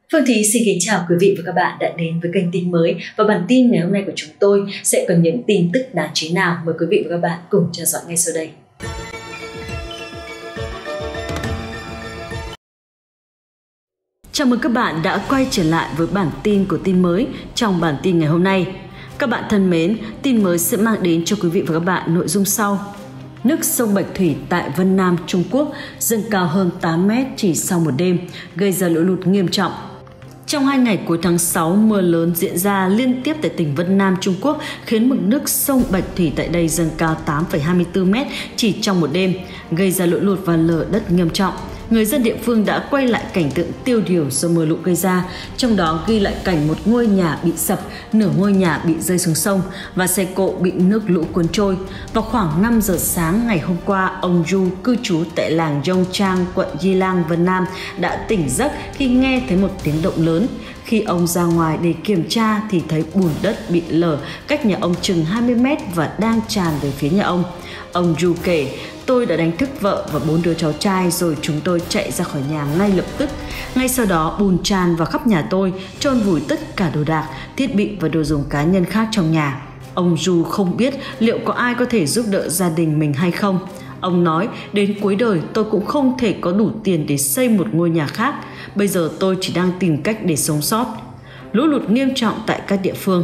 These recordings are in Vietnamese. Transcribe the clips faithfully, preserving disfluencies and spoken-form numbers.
Phương Thí xin kính chào quý vị và các bạn đã đến với kênh tin mới, và bản tin ngày hôm nay của chúng tôi sẽ có những tin tức đáng chú ý nào. Mời quý vị và các bạn cùng theo dõi ngay sau đây. Chào mừng các bạn đã quay trở lại với bản tin của tin mới. Trong bản tin ngày hôm nay, các bạn thân mến, tin mới sẽ mang đến cho quý vị và các bạn nội dung sau. Nước sông Bạch Thủy tại Vân Nam, Trung Quốc dâng cao hơn tám mét chỉ sau một đêm, gây ra lũ lụt nghiêm trọng. Trong hai ngày cuối tháng sáu, mưa lớn diễn ra liên tiếp tại tỉnh Vân Nam, Trung Quốc khiến mực nước sông Bạch Thủy tại đây dâng cao tám phẩy hai mươi tư mét chỉ trong một đêm, gây ra lũ lụt và lở đất nghiêm trọng. Người dân địa phương đã quay lại cảnh tượng tiêu điều do mưa lũ gây ra, trong đó ghi lại cảnh một ngôi nhà bị sập, nửa ngôi nhà bị rơi xuống sông và xe cộ bị nước lũ cuốn trôi. Vào khoảng năm giờ sáng ngày hôm qua, ông Du cư trú tại làng Yongchang, quận Yilang, Vân Nam đã tỉnh giấc khi nghe thấy một tiếng động lớn. Khi ông ra ngoài để kiểm tra thì thấy bùn đất bị lở cách nhà ông chừng hai mươi mét và đang tràn về phía nhà ông. Ông Du kể, tôi đã đánh thức vợ và bốn đứa cháu trai rồi chúng tôi chạy ra khỏi nhà ngay lập tức. Ngay sau đó bùn tràn vào khắp nhà tôi, chôn vùi tất cả đồ đạc, thiết bị và đồ dùng cá nhân khác trong nhà. Ông Du không biết liệu có ai có thể giúp đỡ gia đình mình hay không. Ông nói, đến cuối đời tôi cũng không thể có đủ tiền để xây một ngôi nhà khác. Bây giờ tôi chỉ đang tìm cách để sống sót. Lũ lụt nghiêm trọng tại các địa phương.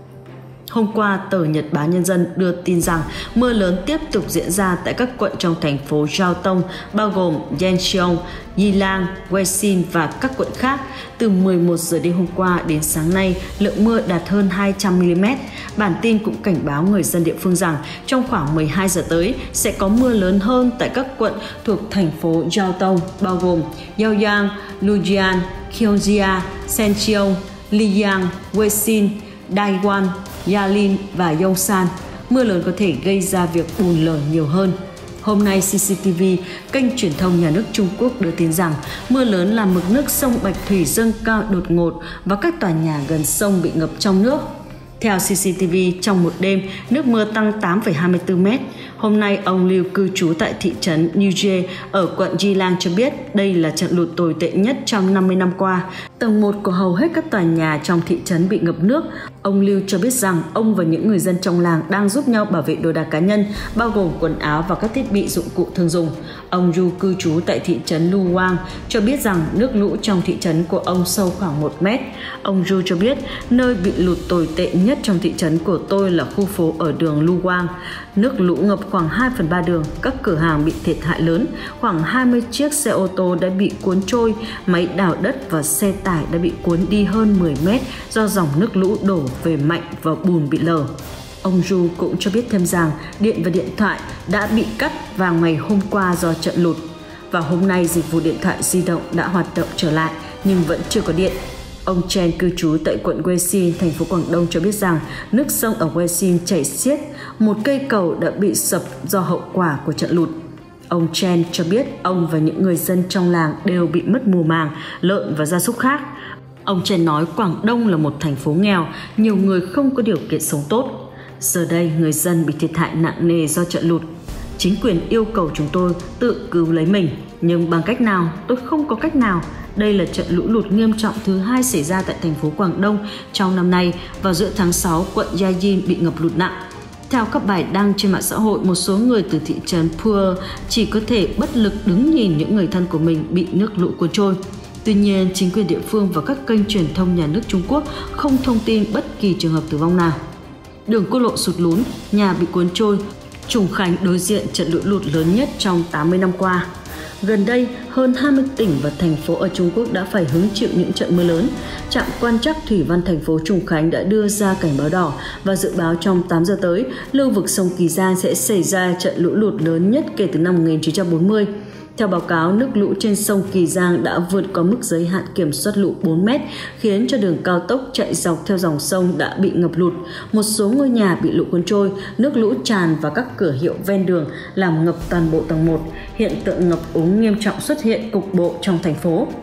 Hôm qua, tờ Nhật báo Nhân dân đưa tin rằng mưa lớn tiếp tục diễn ra tại các quận trong thành phố Giao Tông, bao gồm Yancheong, Yilang, Weixin và các quận khác. Từ mười một giờ đêm hôm qua đến sáng nay, lượng mưa đạt hơn hai trăm mi li mét. Bản tin cũng cảnh báo người dân địa phương rằng trong khoảng mười hai giờ tới sẽ có mưa lớn hơn tại các quận thuộc thành phố Giao Tông, bao gồm Yaoyang, Lujian, Gyeonggi, Sancheong, Liyang, Weixin, Daiwan, Yalin và Yongsan. Mưa lớn có thể gây ra việc bùn lở nhiều hơn. Hôm nay, xê xê tê vê, kênh truyền thông nhà nước Trung Quốc đưa tin rằng mưa lớn làm mực nước sông Bạch Thủy dâng cao đột ngột và các tòa nhà gần sông bị ngập trong nước. Theo xê xê tê vê, trong một đêm, nước mưa tăng tám phẩy hai mươi tư mét. Hôm nay, ông Liu cư trú tại thị trấn Nuje ở quận Yilang cho biết đây là trận lụt tồi tệ nhất trong năm mươi năm qua. Tầng một của hầu hết các tòa nhà trong thị trấn bị ngập nước. Ông Liu cho biết rằng ông và những người dân trong làng đang giúp nhau bảo vệ đồ đạc cá nhân, bao gồm quần áo và các thiết bị dụng cụ thường dùng. Ông Du cư trú tại thị trấn Luwang cho biết rằng nước lũ trong thị trấn của ông sâu khoảng một mét. Ông Du cho biết nơi bị lụt tồi tệ nhất trong thị trấn của tôi là khu phố ở đường Luwang. Nước lũ ngập khoảng hai phần ba đường, các cửa hàng bị thiệt hại lớn, khoảng hai mươi chiếc xe ô tô đã bị cuốn trôi, máy đào đất và xe tải đã bị cuốn đi hơn mười mét do dòng nước lũ đổ về mạnh và bùn bị lở. Ông Du cũng cho biết thêm rằng điện và điện thoại đã bị cắt vào ngày hôm qua do trận lụt. Và hôm nay dịch vụ điện thoại di động đã hoạt động trở lại nhưng vẫn chưa có điện. Ông Chen cư trú tại quận Weixin, thành phố Quảng Đông cho biết rằng nước sông ở Weixin chảy xiết, một cây cầu đã bị sập do hậu quả của trận lụt. Ông Chen cho biết ông và những người dân trong làng đều bị mất mùa màng, lợn và gia súc khác. Ông Chen nói Quảng Đông là một thành phố nghèo, nhiều người không có điều kiện sống tốt. Giờ đây, người dân bị thiệt hại nặng nề do trận lụt. Chính quyền yêu cầu chúng tôi tự cứu lấy mình, nhưng bằng cách nào? Tôi không có cách nào. Đây là trận lũ lụt nghiêm trọng thứ hai xảy ra tại thành phố Quảng Đông trong năm nay. Vào giữa tháng sáu, quận Yayin bị ngập lụt nặng. Theo các bài đăng trên mạng xã hội, một số người từ thị trấn Puer chỉ có thể bất lực đứng nhìn những người thân của mình bị nước lũ cuốn trôi. Tuy nhiên, chính quyền địa phương và các kênh truyền thông nhà nước Trung Quốc không thông tin bất kỳ trường hợp tử vong nào. Đường quốc lộ sụt lún, nhà bị cuốn trôi. Trùng Khánh đối diện trận lũ lụt lớn nhất trong tám mươi năm qua. Gần đây, hơn hai mươi tỉnh và thành phố ở Trung Quốc đã phải hứng chịu những trận mưa lớn. Trạm quan trắc thủy văn thành phố Trùng Khánh đã đưa ra cảnh báo đỏ và dự báo trong tám giờ tới, lưu vực sông Kỳ Giang sẽ xảy ra trận lũ lụt lớn nhất kể từ năm một nghìn chín trăm bốn mươi. Theo báo cáo, nước lũ trên sông Kỳ Giang đã vượt qua mức giới hạn kiểm soát lũ bốn mét, khiến cho đường cao tốc chạy dọc theo dòng sông đã bị ngập lụt. Một số ngôi nhà bị lũ cuốn trôi, nước lũ tràn vào các cửa hiệu ven đường, làm ngập toàn bộ tầng một. Hiện tượng ngập úng nghiêm trọng xuất hiện cục bộ trong thành phố.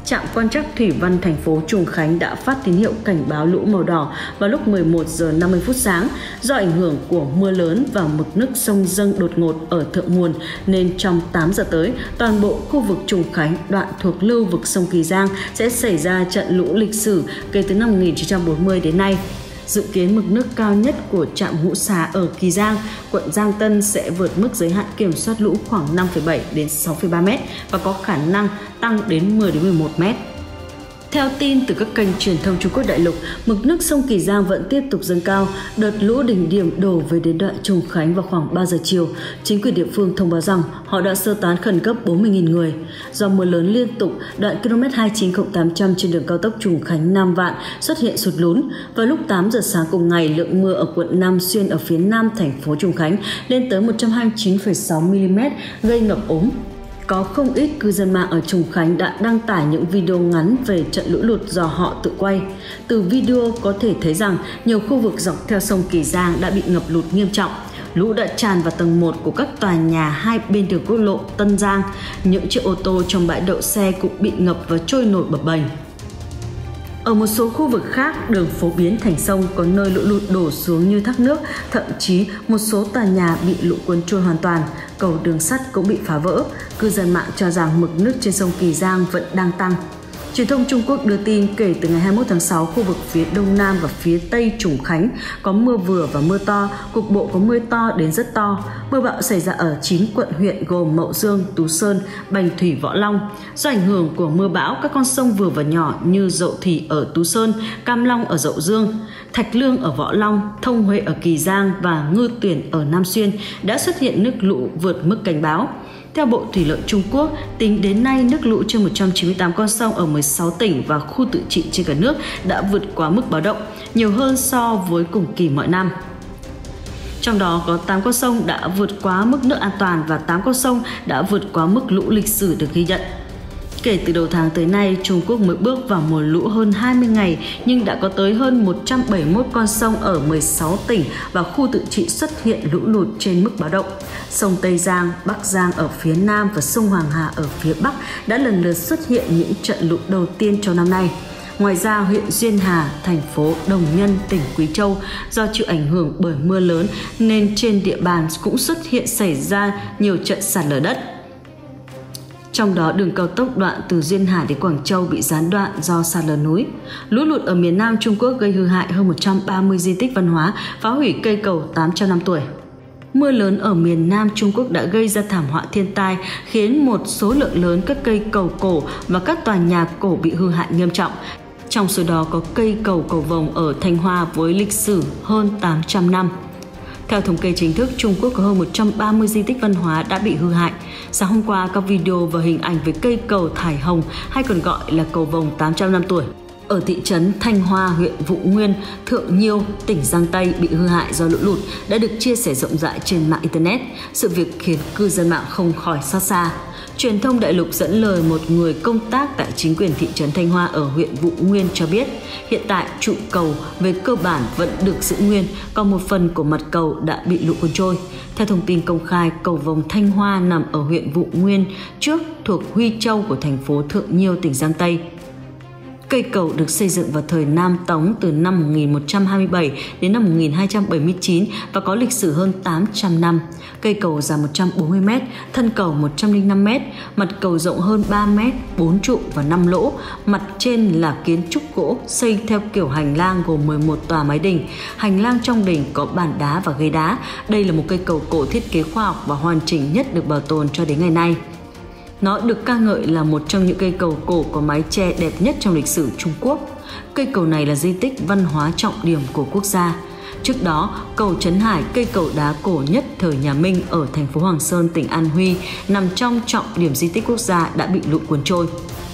Trạm quan trắc thủy văn thành phố Trùng Khánh đã phát tín hiệu cảnh báo lũ màu đỏ vào lúc mười một giờ năm mươi phút sáng. Do ảnh hưởng của mưa lớn và mực nước sông dâng đột ngột ở thượng nguồn nên trong tám giờ tới, toàn bộ khu vực Trùng Khánh, đoạn thuộc lưu vực sông Kỳ Giang sẽ xảy ra trận lũ lịch sử kể từ năm một nghìn chín trăm bốn mươi đến nay. Dự kiến mực nước cao nhất của trạm Ngũ Xá ở Kỳ Giang, quận Giang Tân sẽ vượt mức giới hạn kiểm soát lũ khoảng năm phẩy bảy đến sáu phẩy ba mét và có khả năng tăng đến mười đến mười một mét. Theo tin từ các kênh truyền thông Trung Quốc đại lục, mực nước sông Kỳ Giang vẫn tiếp tục dâng cao. Đợt lũ đỉnh điểm đổ về đến đoạn Trùng Khánh vào khoảng ba giờ chiều. Chính quyền địa phương thông báo rằng họ đã sơ tán khẩn cấp bốn mươi nghìn người. Do mưa lớn liên tục, đoạn ki lô mét hai chín cộng tám trăm trên đường cao tốc Trùng Khánh - Nam Vạn xuất hiện sụt lún. Vào lúc tám giờ sáng cùng ngày, lượng mưa ở quận Nam Xuyên ở phía nam thành phố Trùng Khánh lên tới một trăm hai mươi chín phẩy sáu mi li mét, gây ngập úng. Có không ít cư dân mạng ở Trùng Khánh đã đăng tải những video ngắn về trận lũ lụt do họ tự quay. Từ video có thể thấy rằng nhiều khu vực dọc theo sông Kỳ Giang đã bị ngập lụt nghiêm trọng. Lũ đã tràn vào tầng một của các tòa nhà hai bên đường quốc lộ Tân Giang. Những chiếc ô tô trong bãi đậu xe cũng bị ngập và trôi nổi bập bềnh. Ở một số khu vực khác, đường phố biến thành sông, có nơi lũ lụt đổ xuống như thác nước, thậm chí một số tòa nhà bị lũ cuốn trôi hoàn toàn, cầu đường sắt cũng bị phá vỡ. Cư dân mạng cho rằng mực nước trên sông Kỳ Giang vẫn đang tăng. Truyền thông Trung Quốc đưa tin kể từ ngày hai mươi mốt tháng sáu, khu vực phía đông nam và phía tây Trùng Khánh có mưa vừa và mưa to, cục bộ có mưa to đến rất to. Mưa bão xảy ra ở chín quận huyện gồm Mậu Dương, Tú Sơn, Bạch Thủy, Võ Long. Do ảnh hưởng của mưa bão, các con sông vừa và nhỏ như Dậu Thỉ ở Tú Sơn, Cam Long ở Dậu Dương, Thạch Lương ở Võ Long, Thông Huệ ở Kỳ Giang và Ngư Tuyển ở Nam Xuyên đã xuất hiện nước lũ vượt mức cảnh báo. Theo Bộ Thủy lợi Trung Quốc, tính đến nay nước lũ trên một trăm chín mươi tám con sông ở mười sáu tỉnh và khu tự trị trên cả nước đã vượt quá mức báo động, nhiều hơn so với cùng kỳ mọi năm. Trong đó có tám con sông đã vượt quá mức nước an toàn và tám con sông đã vượt quá mức lũ lịch sử được ghi nhận. Kể từ đầu tháng tới nay, Trung Quốc mới bước vào mùa lũ hơn hai mươi ngày nhưng đã có tới hơn một trăm bảy mươi mốt con sông ở mười sáu tỉnh và khu tự trị xuất hiện lũ lụt trên mức báo động. Sông Tây Giang, Bắc Giang ở phía nam và sông Hoàng Hà ở phía bắc đã lần lượt xuất hiện những trận lũ đầu tiên trong năm nay. Ngoài ra, huyện Duyên Hà, thành phố Đồng Nhân, tỉnh Quý Châu do chịu ảnh hưởng bởi mưa lớn nên trên địa bàn cũng xuất hiện xảy ra nhiều trận sạt lở đất. Trong đó, đường cao tốc đoạn từ Duyên Hải đến Quảng Châu bị gián đoạn do sạt lở núi. Lũ lụt ở miền Nam Trung Quốc gây hư hại hơn một trăm ba mươi di tích văn hóa, phá hủy cây cầu tám trăm năm tuổi. Mưa lớn ở miền Nam Trung Quốc đã gây ra thảm họa thiên tai, khiến một số lượng lớn các cây cầu cổ và các tòa nhà cổ bị hư hại nghiêm trọng. Trong số đó có cây cầu Cầu Vồng ở Thanh Hoa với lịch sử hơn tám trăm năm. Theo thống kê chính thức, Trung Quốc có hơn một trăm ba mươi di tích văn hóa đã bị hư hại. Sáng hôm qua, các video và hình ảnh về cây cầu Thải Hồng hay còn gọi là cầu vồng tám trăm năm tuổi ở thị trấn Thanh Hoa, huyện Vũ Nguyên, Thượng Nhiêu, tỉnh Giang Tây bị hư hại do lũ lụt đã được chia sẻ rộng rãi trên mạng Internet. Sự việc khiến cư dân mạng không khỏi xót xa. Truyền thông đại lục dẫn lời một người công tác tại chính quyền thị trấn Thanh Hoa ở huyện Vũ Nguyên cho biết, hiện tại trụ cầu về cơ bản vẫn được giữ nguyên, còn một phần của mặt cầu đã bị lũ cuốn trôi. Theo thông tin công khai, cầu vồng Thanh Hoa nằm ở huyện Vũ Nguyên trước thuộc Huy Châu của thành phố Thượng Nhiêu, tỉnh Giang Tây. Cây cầu được xây dựng vào thời Nam Tống từ năm một nghìn một trăm hai mươi bảy đến năm một nghìn hai trăm bảy mươi chín và có lịch sử hơn tám trăm năm. Cây cầu dài một trăm bốn mươi mét, thân cầu một trăm lẻ năm mét, mặt cầu rộng hơn ba mét, bốn trụ và năm lỗ. Mặt trên là kiến trúc gỗ xây theo kiểu hành lang gồm mười một tòa mái đình. Hành lang trong đình có bàn đá và ghế đá. Đây là một cây cầu cổ thiết kế khoa học và hoàn chỉnh nhất được bảo tồn cho đến ngày nay. Nó được ca ngợi là một trong những cây cầu cổ có mái che đẹp nhất trong lịch sử Trung Quốc. Cây cầu này là di tích văn hóa trọng điểm của quốc gia. Trước đó, cầu Trấn Hải, cây cầu đá cổ nhất thời nhà Minh ở thành phố Hoàng Sơn, tỉnh An Huy, nằm trong trọng điểm di tích quốc gia đã bị lũ cuốn trôi.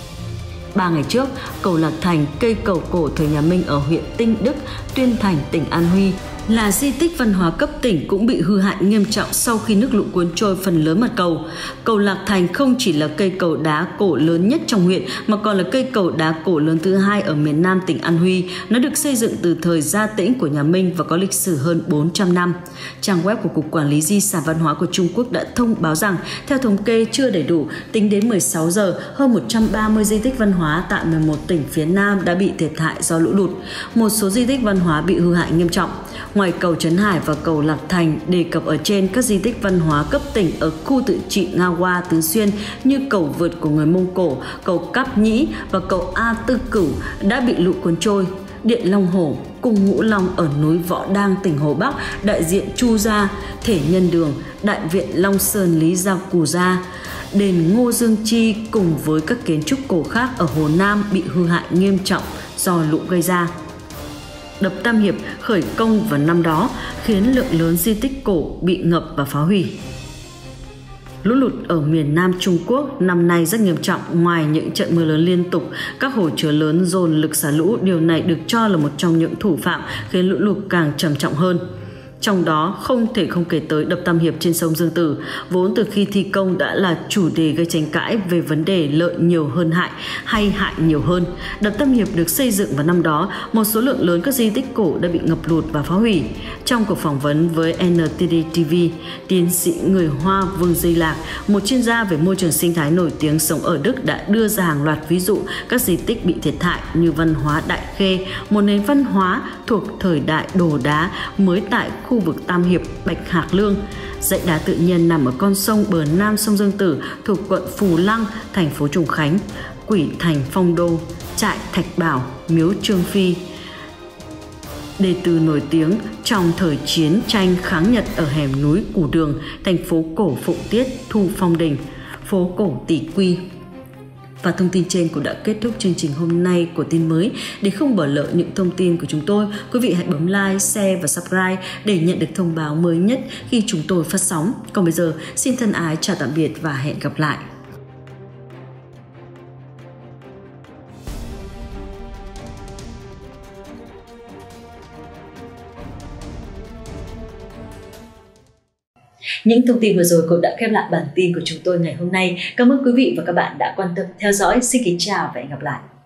Ba ngày trước, cầu Lạc Thành, cây cầu cổ thời nhà Minh ở huyện Tinh Đức, Tuyên Thành, tỉnh An Huy, là di tích văn hóa cấp tỉnh cũng bị hư hại nghiêm trọng sau khi nước lũ cuốn trôi phần lớn mặt cầu. Cầu Lạc Thành không chỉ là cây cầu đá cổ lớn nhất trong huyện mà còn là cây cầu đá cổ lớn thứ hai ở miền Nam tỉnh An Huy. Nó được xây dựng từ thời Gia Tĩnh của nhà Minh và có lịch sử hơn bốn trăm năm. Trang web của Cục Quản lý Di sản Văn hóa của Trung Quốc đã thông báo rằng theo thống kê chưa đầy đủ, tính đến mười sáu giờ, hơn một trăm ba mươi di tích văn hóa tại mười một tỉnh phía Nam đã bị thiệt hại do lũ lụt. Một số di tích văn hóa bị hư hại nghiêm trọng. Ngoài cầu Trấn Hải và cầu Lạc Thành đề cập ở trên, các di tích văn hóa cấp tỉnh ở khu tự trị Nga Hoa, Tứ Xuyên như cầu vượt của người Mông Cổ, cầu Cáp Nhĩ và cầu A Tư Cửu đã bị lũ cuốn trôi. Điện Long Hổ, Cung Ngũ Long ở núi Võ Đang, tỉnh Hồ Bắc, đại diện Chu Gia, Thể Nhân Đường, đại viện Long Sơn Lý Gia Cù Gia, đền Ngô Dương Chi cùng với các kiến trúc cổ khác ở Hồ Nam bị hư hại nghiêm trọng do lũ gây ra. Đập Tam Hiệp khởi công vào năm đó khiến lượng lớn di tích cổ bị ngập và phá hủy. Lũ lụt ở miền Nam Trung Quốc năm nay rất nghiêm trọng. Ngoài những trận mưa lớn liên tục, các hồ chứa lớn dồn lực xả lũ, điều này được cho là một trong những thủ phạm khiến lũ lụt càng trầm trọng hơn. Trong đó không thể không kể tới đập Tam Hiệp trên sông Dương Tử, vốn từ khi thi công đã là chủ đề gây tranh cãi về vấn đề lợi nhiều hơn hại hay hại nhiều hơn. Đập Tam Hiệp được xây dựng vào năm đó, một số lượng lớn các di tích cổ đã bị ngập lụt và phá hủy. Trong cuộc phỏng vấn với en tê đê ti vi, tiến sĩ người Hoa Vương Dây Lạc, một chuyên gia về môi trường sinh thái nổi tiếng sống ở Đức, đã đưa ra hàng loạt ví dụ các di tích bị thiệt hại như văn hóa Đại Khê, một nền văn hóa thuộc thời đại Đồ Đá mới tại khu vực Tam Hiệp, Bạch Hạc Lương. Dãy đá tự nhiên nằm ở con sông bờ nam sông Dương Tử thuộc quận Phù Lăng, thành phố Trùng Khánh, Quỷ Thành Phong Đô, Trại Thạch Bảo, Miếu Trương Phi. Đề từ nổi tiếng trong thời chiến tranh kháng Nhật ở hẻm núi Củ Đường, thành phố cổ Phụng Tiết, Thu Phong Đình, phố cổ Tỷ Quy. Và thông tin trên cũng đã kết thúc chương trình hôm nay của Tin Mới. Để không bỏ lỡ những thông tin của chúng tôi, quý vị hãy bấm like, share và subscribe để nhận được thông báo mới nhất khi chúng tôi phát sóng. Còn bây giờ, xin thân ái chào tạm biệt và hẹn gặp lại. Những thông tin vừa rồi cũng đã khép lại bản tin của chúng tôi ngày hôm nay. Cảm ơn quý vị và các bạn đã quan tâm theo dõi. Xin kính chào và hẹn gặp lại.